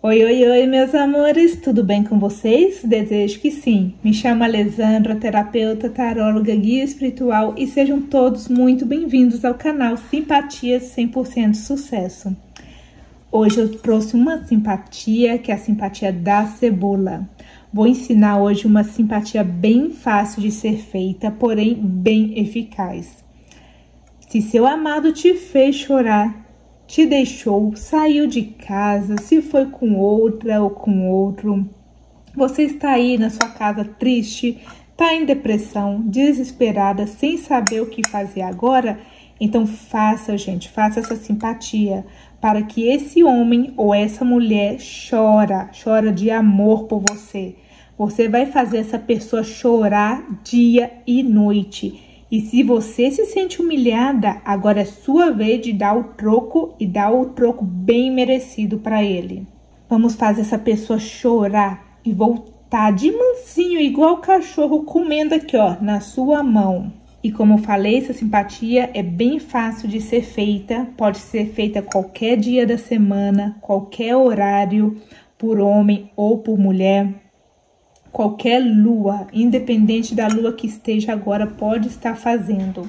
Oi, oi, oi, meus amores, tudo bem com vocês? Desejo que sim. Me chamo Alessandra, terapeuta, taróloga, guia espiritual e sejam todos muito bem-vindos ao canal Simpatias 100% Sucesso. Hoje eu trouxe uma simpatia, que é a simpatia da cebola. Vou ensinar hoje uma simpatia bem fácil de ser feita, porém bem eficaz. Se seu amado te fez chorar, te deixou, saiu de casa, se foi com outra ou com outro, você está aí na sua casa triste, está em depressão, desesperada, sem saber o que fazer agora, então faça, gente, faça essa simpatia para que esse homem ou essa mulher chora de amor por você. Você vai fazer essa pessoa chorar dia e noite. E se você se sente humilhada, agora é sua vez de dar o troco e dar o troco bem merecido para ele. Vamos fazer essa pessoa chorar e voltar de mansinho, igual o cachorro comendo aqui, ó, na sua mão. E como eu falei, essa simpatia é bem fácil de ser feita, pode ser feita qualquer dia da semana, qualquer horário, por homem ou por mulher. Qualquer lua, independente da lua que esteja agora, pode estar fazendo.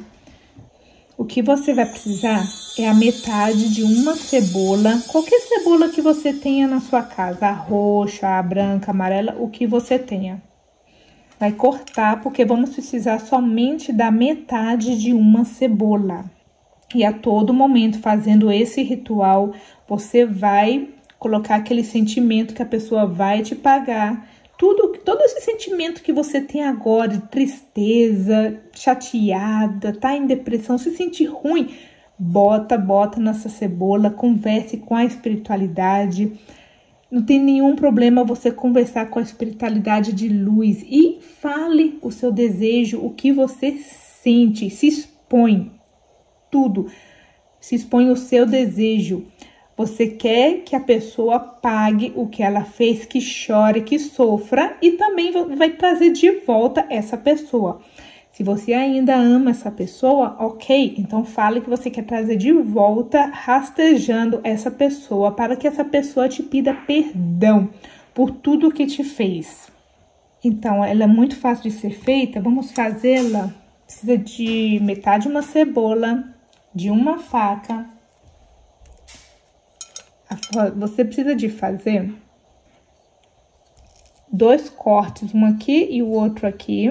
O que você vai precisar é a metade de uma cebola, qualquer cebola que você tenha na sua casa, a roxa, a branca, a amarela, o que você tenha. Vai cortar, porque vamos precisar somente da metade de uma cebola. E a todo momento, fazendo esse ritual, você vai colocar aquele sentimento que a pessoa vai te pagar. Todo esse sentimento que você tem agora, de tristeza, chateada, tá em depressão, se sentir ruim, bota nessa cebola, converse com a espiritualidade. Não tem nenhum problema você conversar com a espiritualidade de luz e fale o seu desejo, o que você sente, se expõe tudo, se expõe o seu desejo. Você quer que a pessoa pague o que ela fez, que chore, que sofra e também vai trazer de volta essa pessoa. Se você ainda ama essa pessoa, ok, então fale que você quer trazer de volta, rastejando essa pessoa, para que essa pessoa te pida perdão por tudo que te fez. Então, ela é muito fácil de ser feita, vamos fazê-la. Precisa de metade de uma cebola, de uma faca. Você precisa de fazer 2 cortes, um aqui e o outro aqui.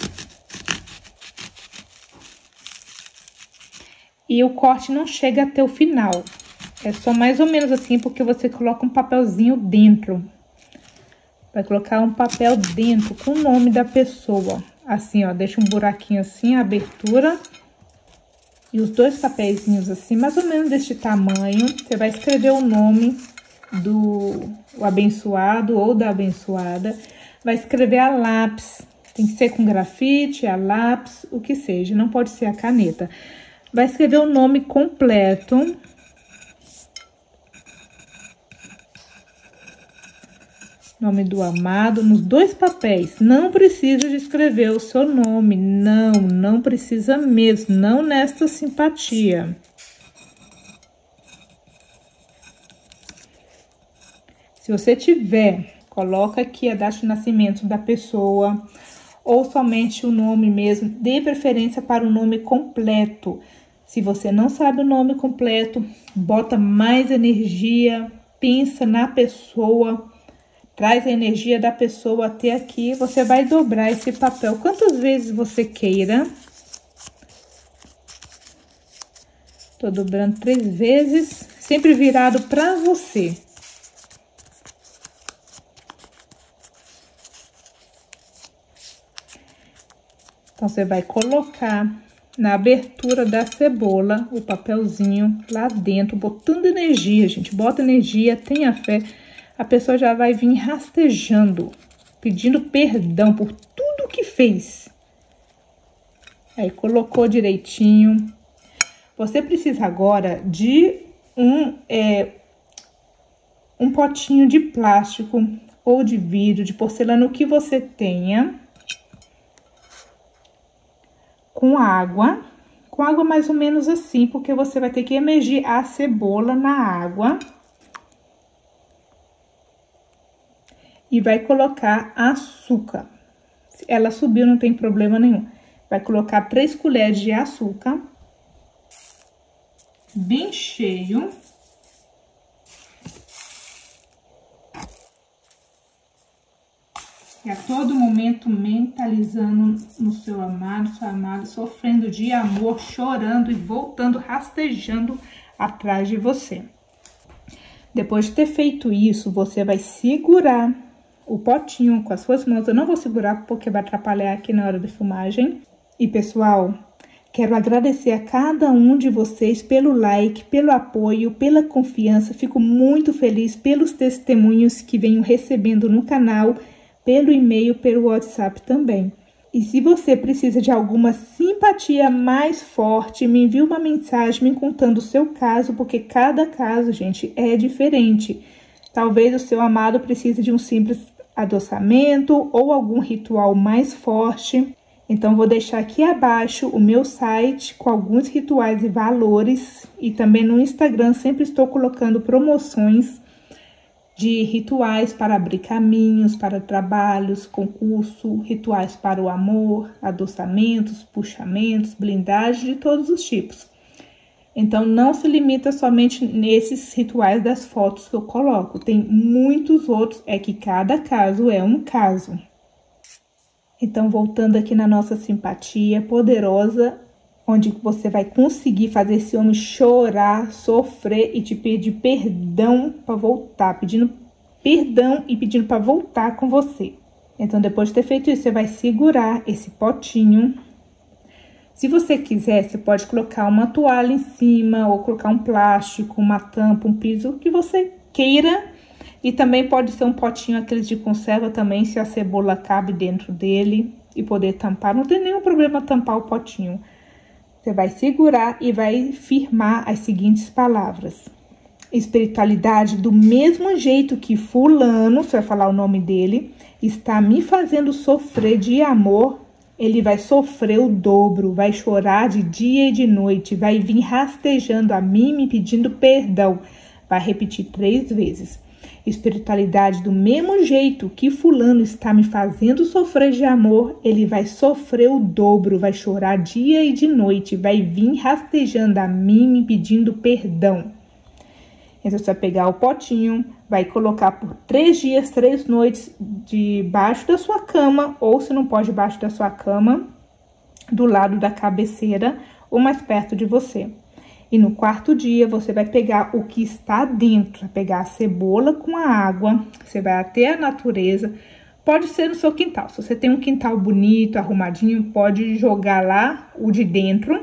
E o corte não chega até o final. É só mais ou menos assim, porque você coloca um papelzinho dentro. Vai colocar um papel dentro com o nome da pessoa. Assim, ó, deixa um buraquinho assim, a abertura. E os 2 papeizinhos assim, mais ou menos deste tamanho. Você vai escrever o nome do abençoado ou da abençoada. Vai escrever a lápis. Tem que ser com grafite, a lápis, o que seja. Não pode ser a caneta. Vai escrever o nome completo. Nome do amado nos 2 papéis. Não precisa de escrever o seu nome. Não precisa mesmo. Não nesta simpatia. Se você tiver, coloca aqui a data de nascimento da pessoa. Ou somente o nome mesmo. Dê preferência para o nome completo. Se você não sabe o nome completo, bota mais energia. Pensa na pessoa. Traz a energia da pessoa até aqui, você vai dobrar esse papel quantas vezes você queira. Tô dobrando 3 vezes, sempre virado para você. Então, você vai colocar na abertura da cebola o papelzinho lá dentro, botando energia, gente. Bota energia, tenha fé. A pessoa já vai vir rastejando, pedindo perdão por tudo que fez. Aí, colocou direitinho. Você precisa agora de um potinho de plástico ou de vidro, de porcelana, o que você tenha. Com água mais ou menos assim, porque você vai ter que emergir a cebola na água. e vai colocar açúcar. Se ela subiu, não tem problema nenhum. Vai colocar 3 colheres de açúcar, bem cheio. E a todo momento mentalizando no seu amado, sua amada, sofrendo de amor, chorando e voltando, rastejando atrás de você. Depois de ter feito isso, você vai segurar o potinho com as suas mãos. Eu não vou segurar porque vai atrapalhar aqui na hora da filmagem. E pessoal, quero agradecer a cada um de vocês pelo like, pelo apoio, pela confiança. Fico muito feliz pelos testemunhos que venho recebendo no canal, pelo e-mail, pelo WhatsApp também. E se você precisa de alguma simpatia mais forte, me envie uma mensagem me contando o seu caso, porque cada caso, gente, é diferente. Talvez o seu amado precise de um simples adoçamento ou algum ritual mais forte. Então, vou deixar aqui abaixo o meu site com alguns rituais e valores. E também no Instagram sempre estou colocando promoções de rituais para abrir caminhos, para trabalhos, concurso, rituais para o amor, adoçamentos, puxamentos, blindagem de todos os tipos. Então, não se limita somente nesses rituais das fotos que eu coloco. Tem muitos outros, é que cada caso é um caso. Então, voltando aqui na nossa simpatia poderosa, onde você vai conseguir fazer esse homem chorar, sofrer e te pedir perdão para voltar, pedindo perdão e pedindo para voltar com você. Então, depois de ter feito isso, você vai segurar esse potinho. Se você quiser, você pode colocar uma toalha em cima ou colocar um plástico, uma tampa, um piso, o que você queira. E também pode ser um potinho, aqueles de conserva também, se a cebola cabe dentro dele e poder tampar. Não tem nenhum problema tampar o potinho. Você vai segurar e vai firmar as seguintes palavras. Espiritualidade, do mesmo jeito que fulano, você vai falar o nome dele, está me fazendo sofrer de amor, ele vai sofrer o dobro, vai chorar de dia e de noite, vai vir rastejando a mim, me pedindo perdão. Vai repetir 3 vezes. Espiritualidade, do mesmo jeito que fulano está me fazendo sofrer de amor, ele vai sofrer o dobro, vai chorar dia e de noite, vai vir rastejando a mim, me pedindo perdão. Então, você vai pegar o potinho, vai colocar por 3 dias, 3 noites debaixo da sua cama, ou se não pode debaixo da sua cama, do lado da cabeceira ou mais perto de você. E no 4º dia, você vai pegar o que está dentro, vai pegar a cebola com a água, você vai até a natureza, pode ser no seu quintal. Se você tem um quintal bonito, arrumadinho, pode jogar lá o de dentro,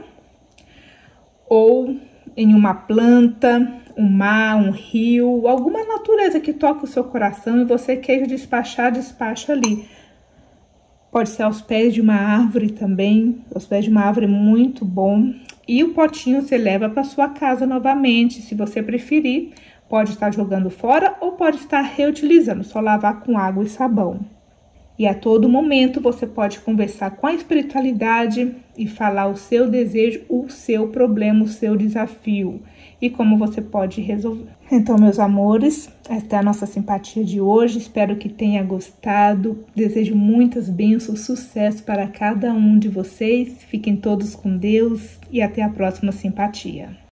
ou em uma planta, um mar, um rio, alguma natureza que toca o seu coração e você queira despachar, despacha ali. Pode ser aos pés de uma árvore também, aos pés de uma árvore muito bom. E o potinho você leva para sua casa novamente, se você preferir. Pode estar jogando fora ou pode estar reutilizando, só lavar com água e sabão. E a todo momento você pode conversar com a espiritualidade e falar o seu desejo, o seu problema, o seu desafio e como você pode resolver. Então, meus amores, esta é a nossa simpatia de hoje. Espero que tenha gostado. Desejo muitas bênçãos, sucesso para cada um de vocês. Fiquem todos com Deus e até a próxima simpatia.